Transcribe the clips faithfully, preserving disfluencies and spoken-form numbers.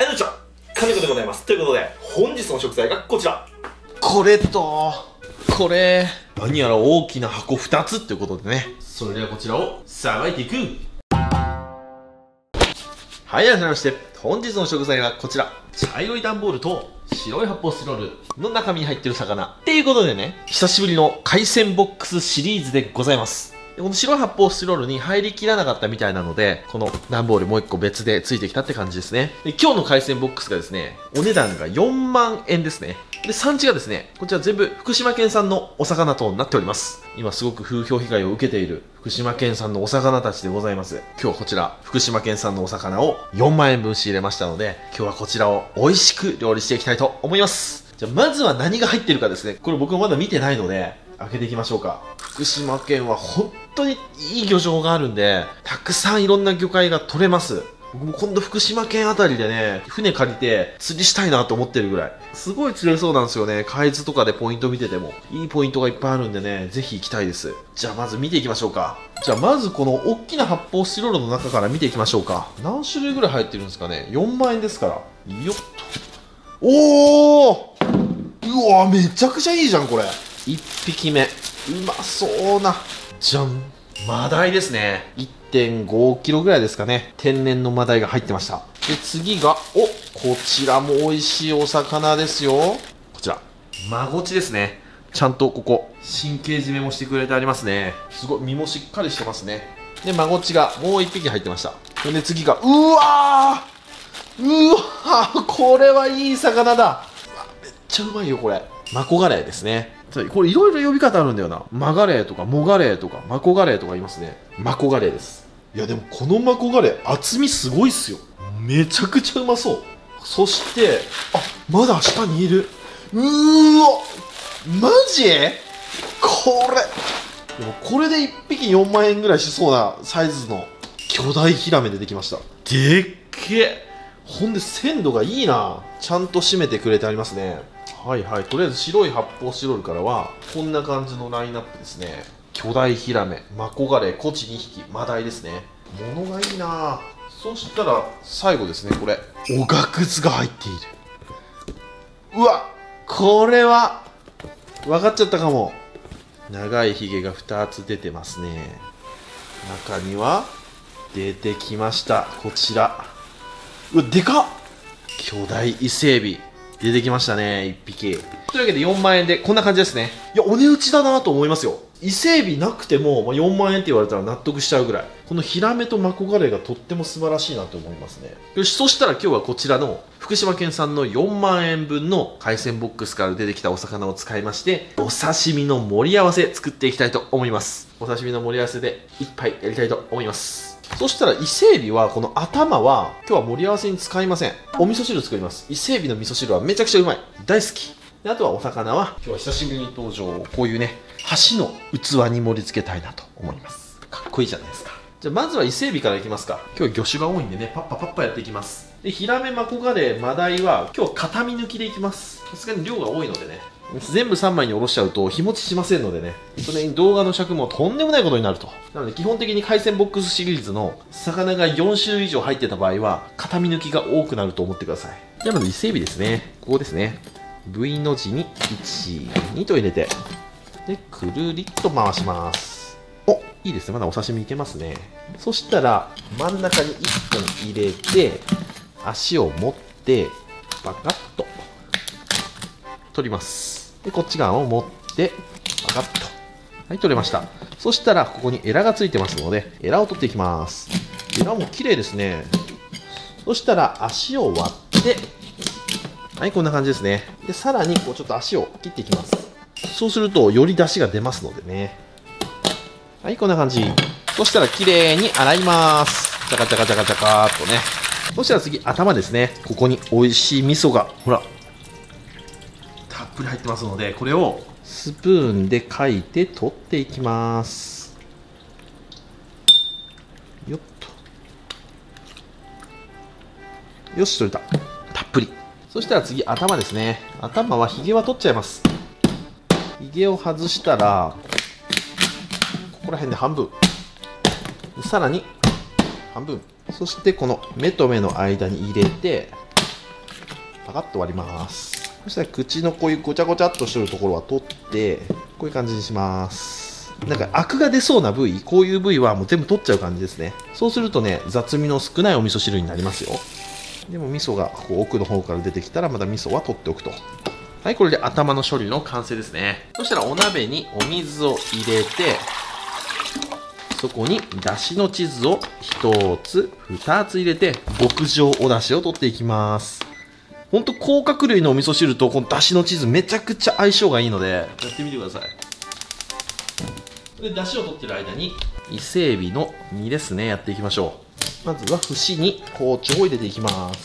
はい、こんにちは。金子でございます。ということで、本日の食材がこちら。 これと、これ。何やら大きな箱ふたつっていうことでね。それではこちらをさばいていく。はい、改めまして、本日の食材はこちら。茶色い段ボールと白い発泡スチロールの中身に入ってる魚。っていうことでね、久しぶりの海鮮ボックスシリーズでございます。この白い発泡スチロールに入りきらなかったみたいなので、この段ボールもう一個別でついてきたって感じですね。で、今日の海鮮ボックスがですね、お値段がよんまんえんですね。で、産地がですね、こちら全部福島県産のお魚となっております。今すごく風評被害を受けている福島県産のお魚たちでございます。今日はこちら、福島県産のお魚をよんまんえんぶん仕入れましたので、今日はこちらを美味しく料理していきたいと思います。じゃあ、まずは何が入ってるかですね。これ僕もまだ見てないので、開けていきましょうか。福島県は本当にいい漁場があるんで、たくさんいろんな魚介が取れます。僕も今度福島県あたりでね、船借りて釣りしたいなと思ってるぐらい。すごい釣れそうなんですよね。海図とかでポイント見てても。いいポイントがいっぱいあるんでね、ぜひ行きたいです。じゃあまず見ていきましょうか。じゃあまずこの大きな発泡スチロールの中から見ていきましょうか。何種類ぐらい入ってるんですかね。よんまんえんですから。よっと。おー！うわ、めちゃくちゃいいじゃん、これ。いっぴきめ。うまそうな。じゃん。マダイですね。いってんごキロぐらいですかね。天然のマダイが入ってました。で、次が、お、こちらも美味しいお魚ですよ。こちら。マゴチですね。ちゃんとここ、神経締めもしてくれてありますね。すごい、身もしっかりしてますね。で、マゴチがもういっぴき入ってました。で、次が、うわーうわーこれはいい魚だ。うわ、めっちゃうまいよ、これ。マコガレイですね。これいろいろ呼び方あるんだよな。マガレイとかモガレイとかマコガレイとか言いますね。マコガレイです。いやでもこのマコガレイ厚みすごいっすよ。めちゃくちゃうまそう。そしてあ、まだ下にいる。うーわマジこれでもこれでいっぴきよんまんえんぐらいしそうなサイズの巨大ヒラメ出てきました。でっけえ。ほんで鮮度がいいな。ちゃんと締めてくれてありますね。はいはい、とりあえず白い発泡スチロールからはこんな感じのラインナップですね。巨大ヒラメ、マコガレイ、コチにひき、マダイですね。物がいいな。そしたら最後ですね、これおがくずが入っている。うわ、これは分かっちゃったかも。長いひげがふたつ出てますね。中には出てきました、こちら。うわ、でかっ。巨大伊勢エビ出てきましたね、いっぴき。というわけでよんまんえんでこんな感じですね。いや、お値打ちだなと思いますよ。伊勢エビなくても、まあ、よんまんえんって言われたら納得しちゃうぐらい。このヒラメとマコガレイがとっても素晴らしいなと思いますね。よし、そしたら今日はこちらの福島県産のよんまんえんぶんの海鮮ボックスから出てきたお魚を使いまして、お刺身の盛り合わせ作っていきたいと思います。お刺身の盛り合わせで一杯やりたいと思います。そしたら伊勢エビはこの頭は今日は盛り合わせに使いません。お味噌汁作ります。伊勢エビの味噌汁はめちゃくちゃうまい。大好き。であとはお魚は今日は久しぶりに登場、こういうね箸の器に盛り付けたいなと思います。かっこいいじゃないですか。じゃあまずは伊勢エビからいきますか。今日は魚種が多いんでね、パッパパッパやっていきます。でヒラメ、マコガレイ、マダイは今日は片身抜きでいきます。さすがに量が多いのでね、全部さんまいにおろしちゃうと日持ちしませんのでね、それに動画の尺もとんでもないことになると。なので基本的に海鮮ボックスシリーズの魚がよんしゅるい以上入ってた場合は片身抜きが多くなると思ってください。じゃあまず伊勢エビですね。ここですね。 V の字にいち、にと入れて、でくるりっと回します。お、いいですね。まだお刺身いけますね。そしたら真ん中にいっぽん入れて足を持ってバカッと取ります。でこっち側を持ってバカッと、はい、取れました。そしたらここにエラがついてますのでエラを取っていきます。エラも綺麗ですね。そしたら足を割って、はい、こんな感じですね。でさらにこうちょっと足を切っていきます。そうするとより出汁が出ますのでね。はい、こんな感じ。そしたら綺麗に洗います。チャカチャカチャカチャカーっとね。そしたら次頭ですね。ここに美味しい味噌がほらたっぷり入ってますので、これをスプーンでかいて取っていきます。よっと。よし、取れた。たっぷり。そしたら次頭ですね。頭はひげは取っちゃいます。ひげを外したらここら辺で半分、さらに半分、そしてこの目と目の間に入れてパカッと割ります。そしたら口のこういうごちゃごちゃっとしてるところは取ってこういう感じにします。なんかアクが出そうな部位、こういう部位はもう全部取っちゃう感じですね。そうするとね、雑味の少ないお味噌汁になりますよ。でも味噌がこう奥の方から出てきたらまた味噌は取っておくと。はい、これで頭の処理の完成ですね。そしたらお鍋にお水を入れて、そこにだしの地図をひとつふたつ入れて極上お出汁を取っていきます。ほんと甲殻類のお味噌汁とこのだしの地図めちゃくちゃ相性がいいのでやってみてください。でだしを取ってる間に伊勢海老の身ですね、やっていきましょう。まずは節に包丁を入れていきます。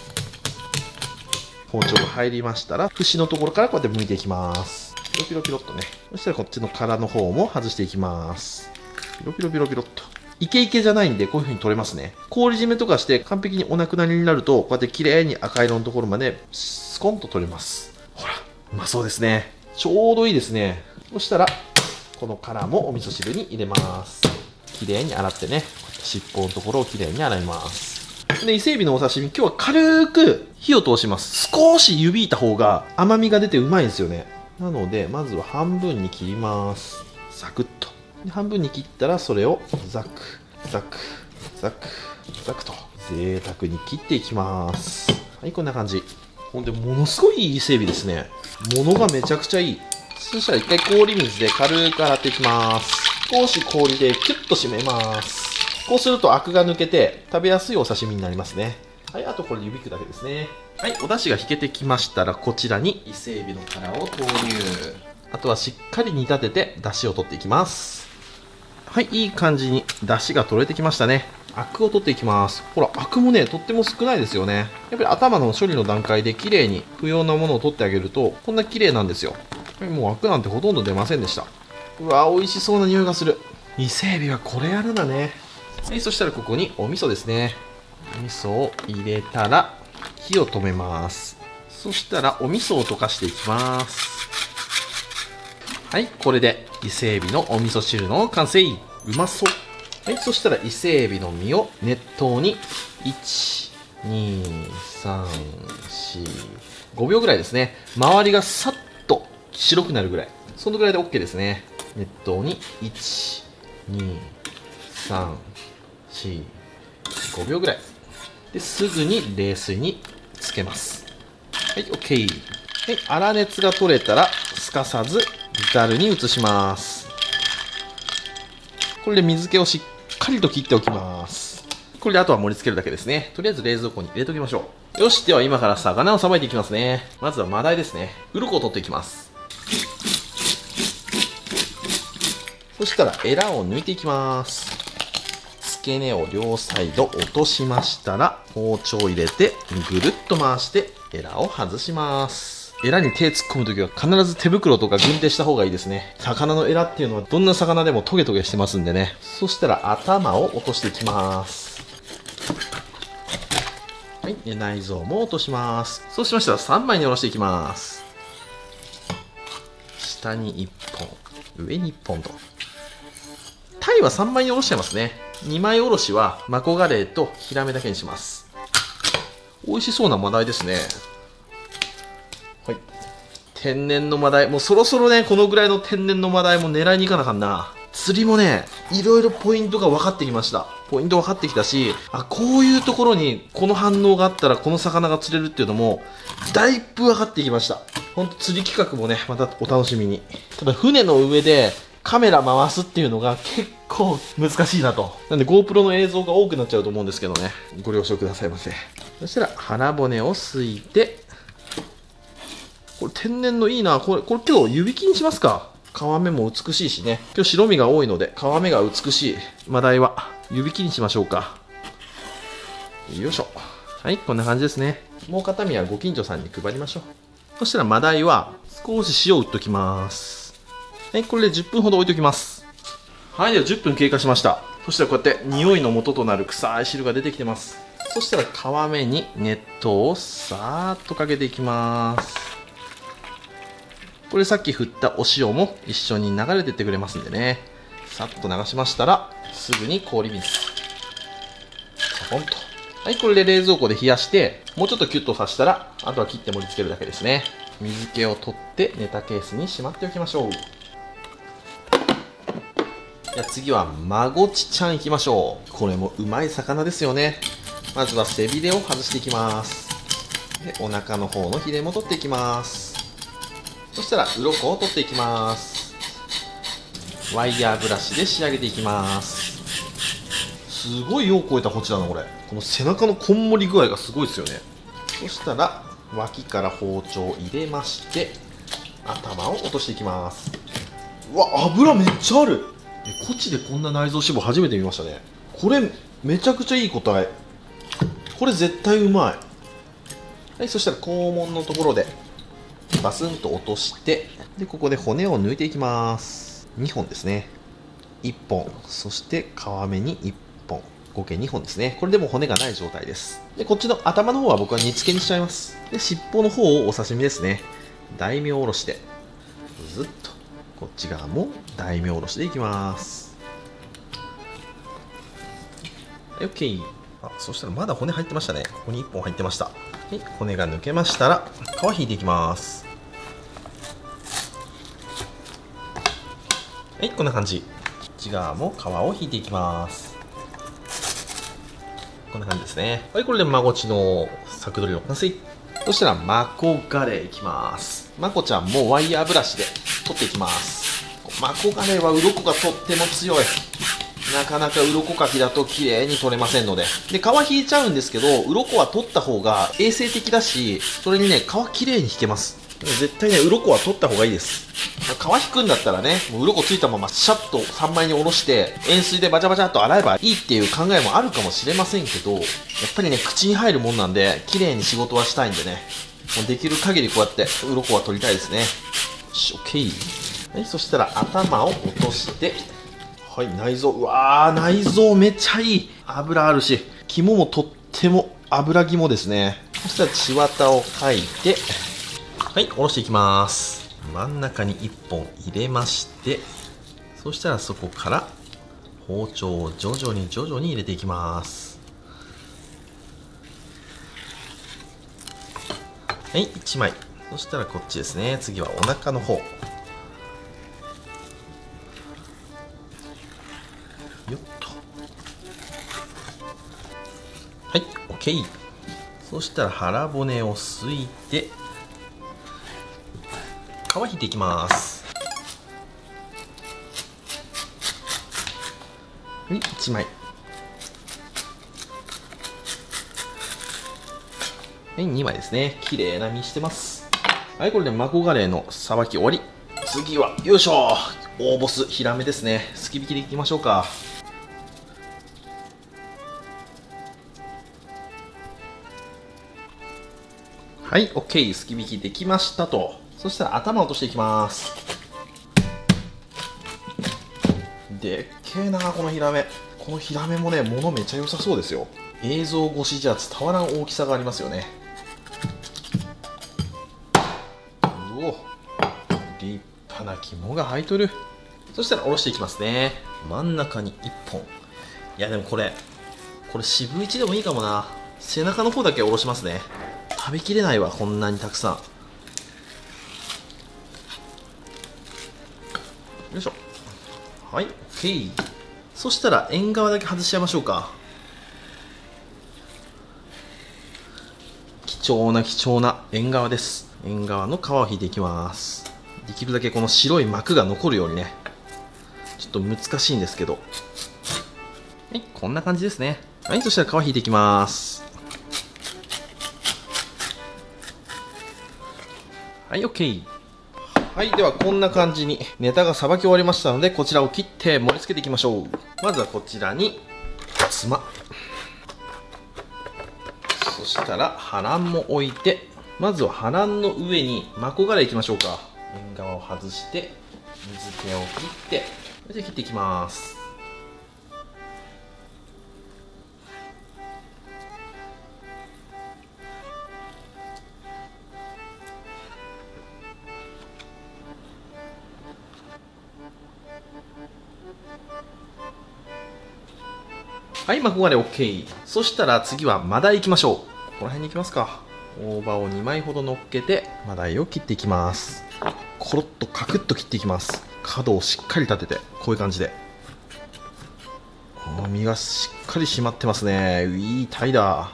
包丁が入りましたら節のところからこうやって剥いていきます。ピロピロピロっとね。そしたらこっちの殻の方も外していきます。ピロピロピロピロっと。イケイケじゃないんでこういう風に取れますね。氷締めとかして完璧にお亡くなりになるとこうやって綺麗に赤色のところまでスコンと取れます。ほら、うまそうですね。ちょうどいいですね。そしたらこの殻もお味噌汁に入れます。綺麗に洗ってね、尻尾のところを綺麗に洗います。で伊勢海老のお刺身、今日は軽く火を通します。少し湯引いた方が甘みが出てうまいんですよね。なのでまずは半分に切ります。サクッと。で半分に切ったらそれをザクザクザクザクと贅沢に切っていきます。はい、こんな感じ。ほんでものすごいいい伊勢海老ですね。ものがめちゃくちゃいい。そしたら一回氷水で軽く洗っていきます。少し氷でキュッと締めます。こうするとアクが抜けて食べやすいお刺身になりますね。はい、あとこれ湯引くだけですね。はい、お出汁が引けてきましたらこちらに伊勢海老の殻を投入。あとはしっかり煮立てて出汁を取っていきます。はい、いい感じに出汁が取れてきましたね。アクを取っていきます。ほら、アクもね、とっても少ないですよね。やっぱり頭の処理の段階で綺麗に不要なものを取ってあげるとこんな綺麗なんですよ。もうアクなんてほとんど出ませんでした。うわ、美味しそうな匂いがする。伊勢海老はこれやるんだね。はい、そしたらここにお味噌ですね。お味噌を入れたら火を止めます。そしたらお味噌を溶かしていきます。はい、これで伊勢海老のお味噌汁の完成。うまそう。はい、そしたら伊勢海老の身を熱湯にいち、に、さん、よん、ごびょうぐらいですね。周りがさっと白くなるぐらい、そのぐらいで OK ですね。熱湯にいち、に、さん、よん、ごびょうぐらいですぐに冷水につけます。はい、 OK。 はい、粗熱が取れたらすかさずざるに移します。これで水気をしっかりと切っておきます。これであとは盛り付けるだけですね。とりあえず冷蔵庫に入れておきましょう。よし、では今から魚をさばいていきますね。まずはマダイですね。鱗を取っていきます。そしたらエラを抜いていきます。付け根を両サイド落としましたら包丁を入れてぐるっと回してエラを外します。エラに手突っ込むときは必ず手袋とか軍手した方がいいですね。魚のエラっていうのはどんな魚でもトゲトゲしてますんでね。そしたら頭を落としていきます。はい、で内臓も落とします。そうしましたらさんまいにおろしていきます。下にいっぽん、上にいっぽんと。タイはさんまいにおろしちゃいますね。にまいおろしはマコガレイとヒラメだけにします。美味しそうなマダイですね。はい、天然のマダイ、もうそろそろねこのぐらいの天然のマダイも狙いに行かなあかんな。釣りもねいろいろポイントが分かってきました。ポイント分かってきたし、あ、こういうところにこの反応があったらこの魚が釣れるっていうのもだいぶ分かってきました。ほんと釣り企画もねまたお楽しみに。ただ船の上でカメラ回すっていうのが結構難しいなと。なんで GoPro の映像が多くなっちゃうと思うんですけどね、ご了承くださいませ。そしたら腹骨をすいて、これ天然のいいな。これこれ今日湯引きにしますか。皮目も美しいしね。今日白身が多いので皮目が美しいマダイは湯引きにしましょうか。よいしょ。はい、こんな感じですね。もう片身はご近所さんに配りましょう。そしたらマダイは少し塩を打っときます。はい、これでじゅっぷんほど置いときます。はい、ではじゅっぷん経過しました。そしたらこうやって匂いの元となる臭い汁が出てきてます。そしたら皮目に熱湯をさーっとかけていきます。これさっき振ったお塩も一緒に流れてってくれますんでね。さっと流しましたらすぐに氷水ちょこんとはい、これで冷蔵庫で冷やして、もうちょっとキュッとさせたら、あとは切って盛り付けるだけですね。水気を取ってネタケースにしまっておきましょう。じゃあ次はマゴチちゃんいきましょう。これもうまい魚ですよね。まずは背びれを外していきます。で、お腹の方のヒレも取っていきます。そしたら鱗を取っていきます。ワイヤーブラシで仕上げていきます。すごいよう超えたこちらのこれ。この背中のこんもり具合がすごいですよね。そしたら脇から包丁を入れまして、頭を落としていきます。うわ、油めっちゃある。え、こっちでこんな内臓脂肪初めて見ましたね。これめちゃくちゃいい答え。これ絶対うまい。はい、そしたら肛門のところでバスンと落として、でここで骨を抜いていきます。にほんですね。いっぽん、そして皮目にいっぽん、合計にほんですね。これでも骨がない状態です。でこっちの頭の方は僕は煮付けにしちゃいます。で尻尾の方をお刺身ですね。大名おろしでずっとこっち側も大名おろしでいきます。はい、 OK。 あ、そしたらまだ骨入ってましたね。ここにいっぽん入ってました。はい、骨が抜けましたら皮引いていきます。はい、こんな感じ。こっち側も皮を引いていきます。こんな感じですね。はい、これでマゴチのサクドリの完成。そしたらマコガレイいきます。マコちゃんもワイヤーブラシで取っていきます。マコガレイは鱗がとっても強い。なかなか鱗かきだと綺麗に取れませんので。で、皮引いちゃうんですけど、鱗は取った方が衛生的だし、それにね、皮きれいに引けます。絶対ね、鱗は取った方がいいです。皮引くんだったらね、もう鱗ついたままシャッとさんまいにおろして、塩水でバチャバチャっと洗えばいいっていう考えもあるかもしれませんけど、やっぱりね、口に入るもんなんで、綺麗に仕事はしたいんでね、もうできる限りこうやって鱗は取りたいですね。よし、OK。はい、そしたら頭を落として、はい、内臓。うわー、内臓めっちゃいい。油あるし、肝もとっても油肝ですね。そしたら血綿をかいて、はい、おろしていきます。真ん中にいっぽん入れまして、そしたらそこから包丁を徐々に徐々に入れていきます。はい、いちまい。そしたらこっちですね。次はお腹の方。よっと。はい、OK。そしたら腹骨をすいて、皮引いていきます。はい、いちまい。はい、にまいですね。綺麗な身してます。はい、これでマコガレイのさばき終わり。次は、よいしょ、大ボス、ヒラメですね。すき引きでいきましょうか。はい、OK。すき引きできましたと。そしたら頭を落としていきます。でっけえな、このヒラメ。このヒラメもね、物めちゃ良さそうですよ。映像越しじゃ伝わらん大きさがありますよね。うお、立派な肝が入っとる。そしたらおろしていきますね。真ん中にいっぽん。いやでもこれこれ渋いちでもいいかもな。背中の方だけおろしますね。食べきれないわ、こんなにたくさん。よいしょ。はい、 OK。 そしたら縁側だけ外しちゃいましょうか。貴重な貴重な縁側です。縁側の皮を引いていきます。できるだけこの白い膜が残るようにね。ちょっと難しいんですけど、はい、こんな感じですね。はい、そしたら皮引いていきます。はい、 OK。 はい、ではこんな感じにネタがさばき終わりましたので、こちらを切って盛り付けていきましょう。まずはこちらにつま、そしたらハランも置いて、まずはハランの上にマコガレイいきましょうか。縁側を外して水気を切って、それで切っていきます。 はい、マコガレ OK。 そしたら次はマダイいきましょう。ここら辺に行きますか。大葉をにまいほど乗っけてマダイを切っていきます。コロッとカクッと切っていきます。角をしっかり立てて、こういう感じで。身がしっかり締まってますね。いいタイだ。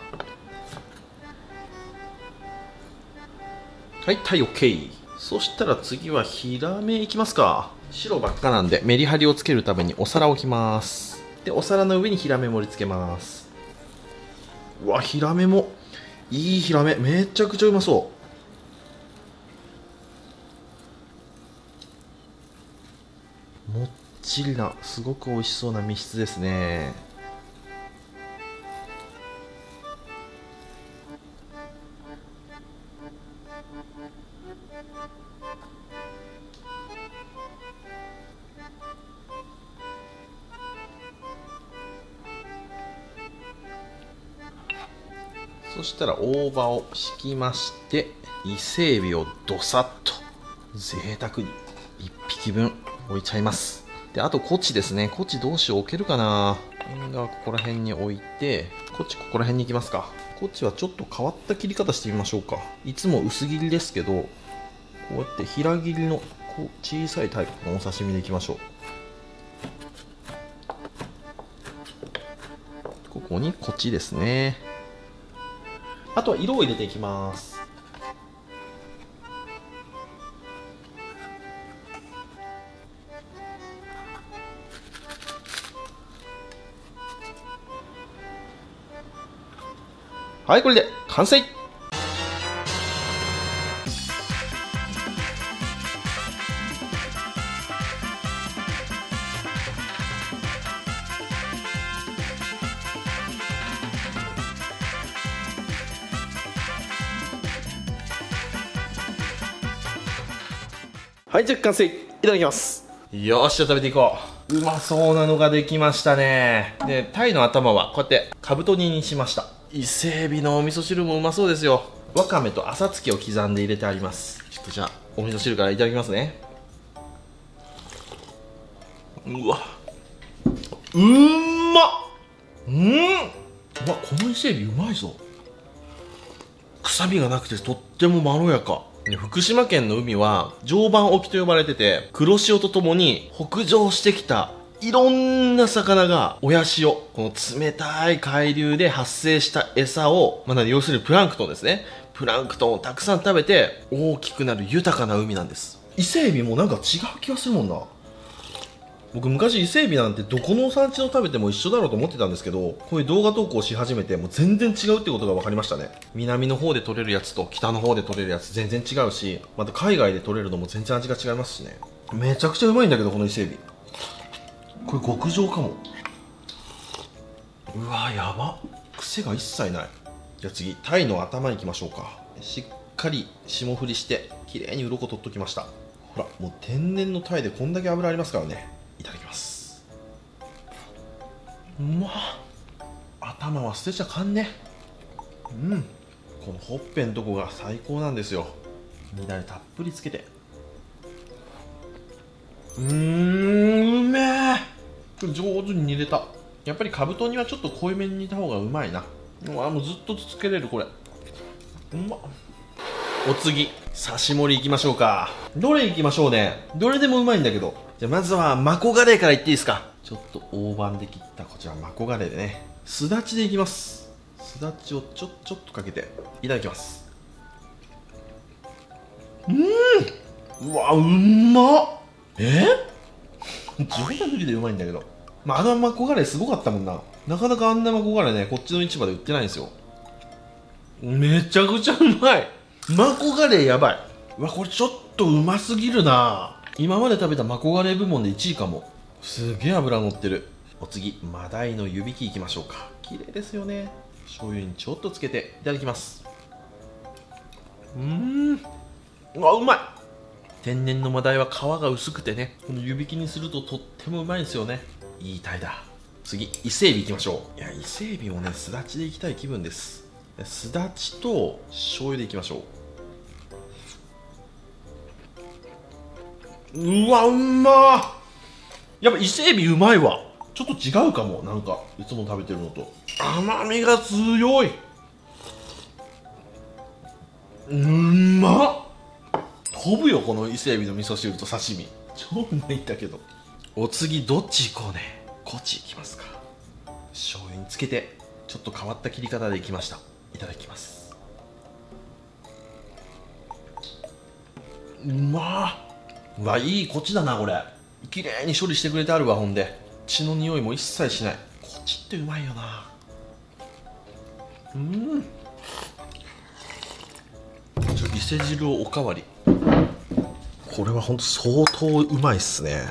はい、タイ OK。 そしたら次はヒラメいきますか。白ばっかなんでメリハリをつけるためにお皿を置きます。でお皿の上にヒラメ盛り付けます。うわ、ヒラメもいい。ヒラメめちゃくちゃうまそう。もっちりな、すごく美味しそうな身質ですね。そしたら大葉を敷きまして、伊勢海老をどさっと贅沢にいっぴきぶん置いちゃいます。であとコチですね。コチどうしよう、置けるかな。縁側ここら辺に置いて、コチここら辺に行きますか。コチはちょっと変わった切り方してみましょうか。いつも薄切りですけど、こうやって平切りのこう小さいタイプのお刺身でいきましょう。ここにコチですね。あとは色を入れていきます。はい、これで完成。はい、じゃあ完成。いただきます。よーし、じゃあ食べていこう。うまそうなのができましたね。でタイの頭はこうやってかぶと煮にしました。伊勢海老のお味噌汁もうまそうですよ。わかめと浅漬けを刻んで入れてあります。ちょっとじゃあお味噌汁からいただきますね。うわ、うんまっ。うん、うわ、この伊勢海老うまいぞ。臭みがなくてとってもまろやか。福島県の海は常磐沖と呼ばれてて、黒潮とともに北上してきたいろんな魚が親潮、この冷たい海流で発生した餌を、まあ、要するにプランクトンですね。プランクトンをたくさん食べて大きくなる豊かな海なんです。伊勢海老もなんか違う気がするもんな。僕昔伊勢海老なんてどこの産地の食べても一緒だろうと思ってたんですけど、こういう動画投稿し始めてもう全然違うってことが分かりましたね。南の方で取れるやつと北の方で取れるやつ全然違うし、また海外で取れるのも全然味が違いますしね。めちゃくちゃうまいんだけど、この伊勢海老これ極上かも。うわやば、癖が一切ない。じゃあ次タイの頭いきましょうか。しっかり霜降りしてきれいに鱗取っときました。ほらもう天然のタイでこんだけ脂ありますからね。いただきます。うまっ。頭は捨てちゃかんね。うん、このほっぺんとこが最高なんですよ。煮だれたっぷりつけて、うーん、うめえ。上手に煮れた。やっぱりかぶと煮はちょっと濃いめに煮た方がうまいな。うわもうずっとつけれるこれ。うまっ。お次刺し盛りいきましょうか。どれいきましょうね。どれでもうまいんだけど。じゃあまずはマコガレーからいっていいですか。ちょっと大判で切ったこちらマコガレーでね、すだちでいきます。すだちをちょちょっとかけていただきます。うーん、うわうまっ。え冗談抜きでうまいんだけど、まあ、あのマコガレーすごかったもんな。なかなかあんなマコガレーね、こっちの市場で売ってないんですよ。めちゃくちゃうまい。マコガレーやばい。うわこれちょっとうますぎるな。今まで食べたマコガレー部門でいちいかも。すげえ脂乗ってる。お次マダイの湯引きいきましょうか。綺麗ですよね。醤油にちょっとつけていただきます。うーん、うわうまい。天然のマダイは皮が薄くてね、この湯引きにするととってもうまいんですよね。いいタイだ。次伊勢海老いきましょう。いや伊勢海老もねすだちでいきたい気分です。すだちと醤油でいきましょう。うわうまー。やっぱ伊勢海老うまいわ。 ちょっと違うかも。なんかいつも食べてるのと甘みが強い。うんまっ。飛ぶよこの伊勢海老の味噌汁と刺身、超うまいんだけど。お次どっち行こうね。こっち行きますか。醤油につけてちょっと変わった切り方でいきました。いただきます。うまっ。うわ、いいこっちだな。これ綺麗に処理してくれてあるわ。ほんで血の匂いも一切しない。こっちってうまいよな。うん、ちょ伊勢汁をおかわり。これはほんと相当うまいっすね。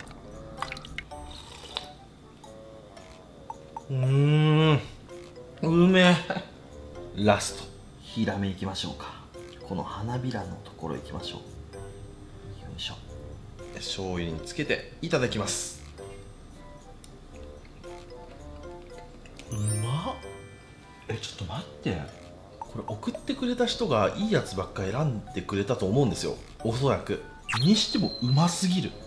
うーん、うめえ。ラストヒラメいきましょうか。この花びらのところいきましょう。よいしょ。醤油につけていただきます。うまっ。え、ちょっと待って、これ送ってくれた人がいいやつばっか選んでくれたと思うんですよ、おそらく。にしてもうますぎる。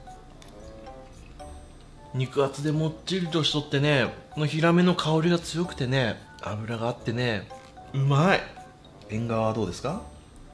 肉厚でもっちりとしとってね、このヒラメの香りが強くてね、脂があってね、うまい。縁側はどうですか？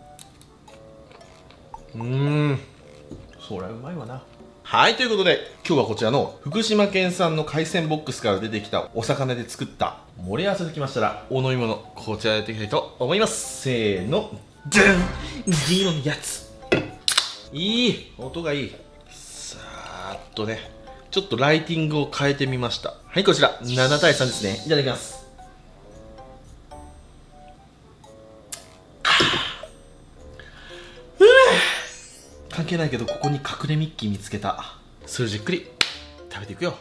うーん、そりゃうまいわな。はい、ということで今日はこちらの福島県産の海鮮ボックスから出てきたお魚で作った盛り合わせできましたら、お飲み物こちらでやっていきたいと思います。せーの、じゃん、銀色のやつ。いい音がいい。さーっとね、ちょっとライティングを変えてみました。はい、こちらななたいさんですね。いただきます。関係ないけどここに隠れミッキー見つけた。それじっくり食べていくよ。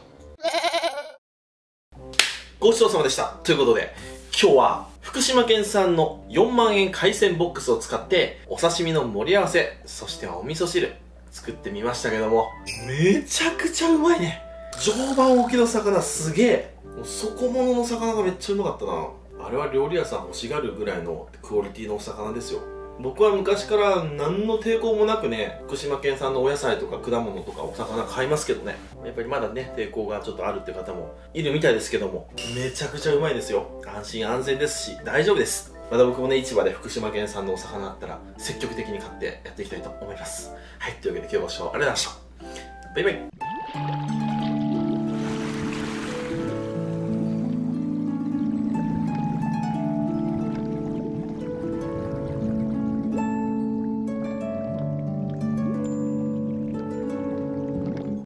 ごちそうさまでした。ということで今日は福島県産のよんまんえん海鮮ボックスを使ってお刺身の盛り合わせ、そしてお味噌汁作ってみましたけども、めちゃくちゃうまいね。常磐沖の魚すげえ。もう底物の魚がめっちゃうまかったな。あれは料理屋さん欲しがるぐらいのクオリティのお魚ですよ。僕は昔から何の抵抗もなくね、福島県産のお野菜とか果物とかお魚買いますけどね、やっぱりまだね抵抗がちょっとあるって方もいるみたいですけども、めちゃくちゃうまいですよ。安心安全ですし大丈夫です。また僕もね、市場で福島県産のお魚あったら積極的に買ってやっていきたいと思います。はい、というわけで今日はご視聴ありがとうございました。バイバイ。